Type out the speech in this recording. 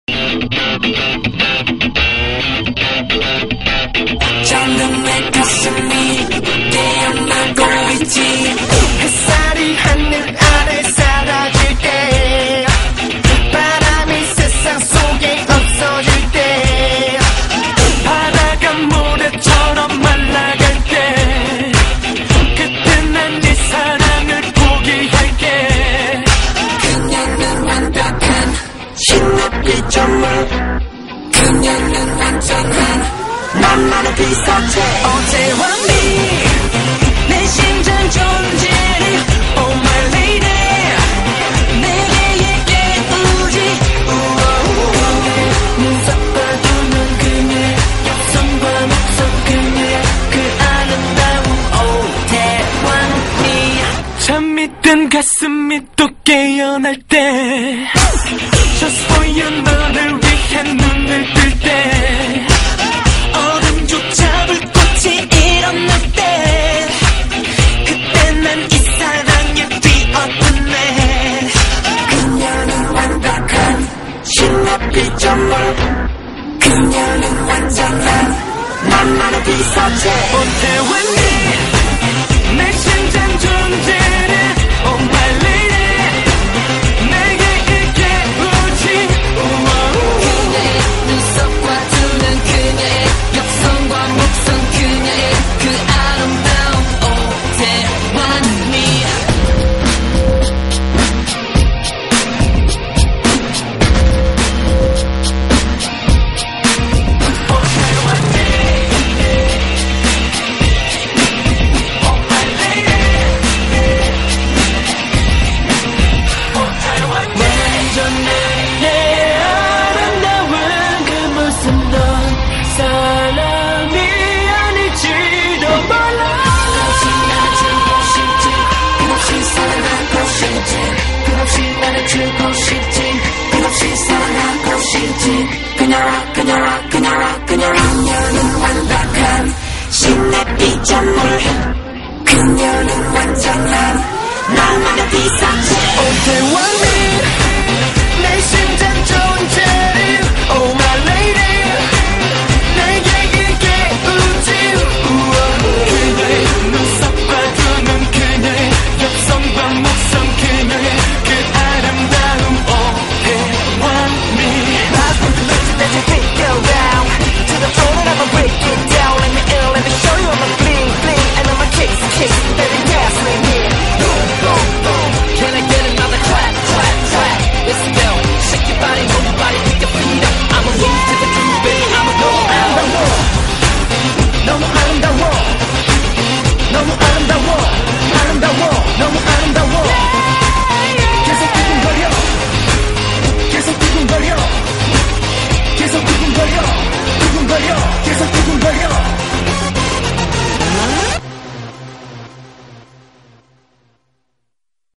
잠든 내 가슴이 깨어나고 있지. 햇살이 하늘 아래 사라질 때, 바람이 세상 속에 없어질 때, 바다가 모래처럼 말라갈 때, 그때 난 네 사랑을 포기할게. 그녀는 완벽한 신의 피조물, 그녀는 완전한 나만의 피사체. 어제와 내 심장 존재를 Oh my lady 내게 얘기해주지. 그녀의 눈썹과 두는 그녀의 여성과 목성 그녀의 그 아름다움 Oh 대왕미. 잠이 든 가슴이 또 깨어날 때 Just for you 너를 위해 눈을 뜰 때 어둠조차 불꽃이 일어날 때 그때 난 이 사랑에 뛰어드네. 그녀는 완벽한 신의 피조물, 그녀는 완전한 나만의 피사체. 어때왔니 내 심장 존재를 Oh my lady 내게 얘기해주지. 그녀의 눈썹과 두는 그녀의 역성과 목성 그녀의 그 아름다움 Oh 대왕미. 그녀는 완벽한 신의 피조물, 그녀는 완전한 나만의 피사체. Oh 대왕미